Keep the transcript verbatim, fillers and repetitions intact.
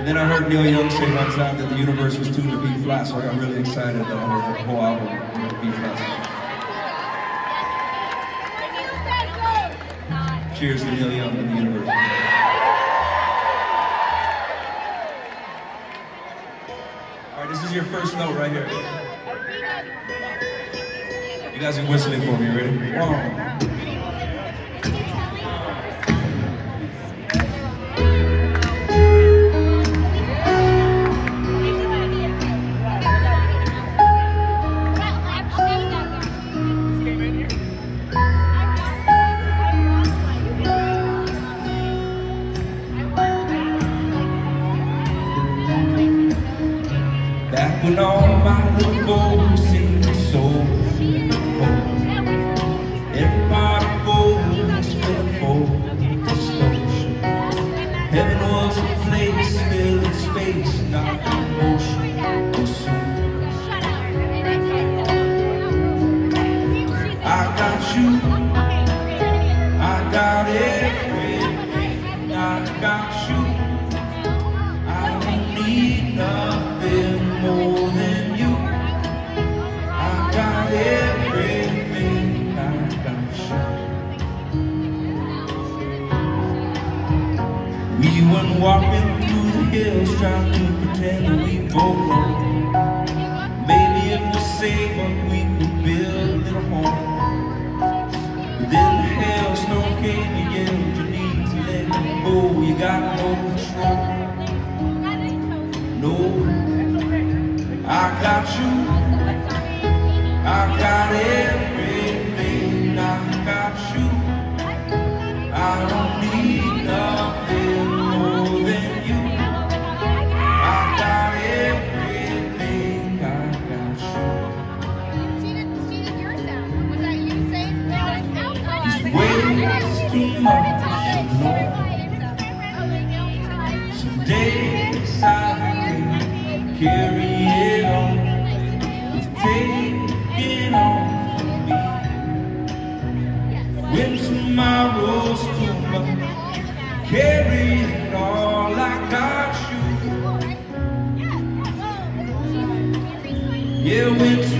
And then I heard Neil Young say one time that the universe was tuned to B flat, so I got really excited that I heard the whole album with B flat. Cheers to Neil Young and the universe. Alright, this is your first note right here. You guys are whistling for me, ready? One. Back when all my little goals seemed so beautiful, everybody goes for full disclosure. Heaven was a place filled with space, not emotion or soul. I got you, I got everything, I got you. I don't need nothing more than you. I got everything, I got you. We went walking through the hills trying to pretend that we both know. Maybe if we save up we could build a little home. But then the hailstorm came and yelled, you need to let it go. You got no control. No, I got you, I got everything, I got you. I don't need nothing more than you. I got everything, I got you. These ways too much alone. Some days I carry it on, take it on me. When tomorrow's too much, carry it all, I got you. Yeah, when